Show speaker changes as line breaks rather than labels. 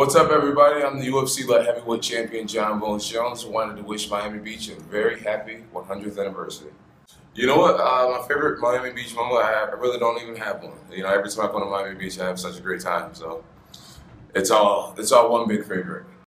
What's up, everybody? I'm the UFC light heavyweight champion, Jon Jones. Wanted to wish Miami Beach a very happy 100th anniversary. You know what? My favorite Miami Beach moment, I really don't even have one. You know, every time I go to Miami Beach, I have such a great time. So it's all one big favorite.